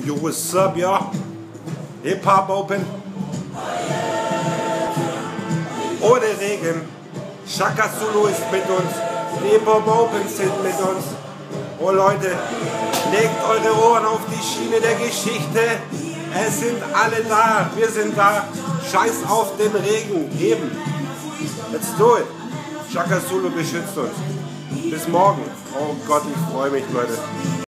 Yo, what's up, ja? Hip-Hop Open. Ohne Regen. Shaka Zulu ist mit uns. Die Hip-Hop Open sind mit uns. Oh Leute, legt eure Ohren auf die Schiene der Geschichte. Es sind alle da. Wir sind da. Scheiß auf den Regen. Eben. Let's do it. Shaka Zulu beschützt uns. Bis morgen. Oh Gott, ich freue mich, Leute.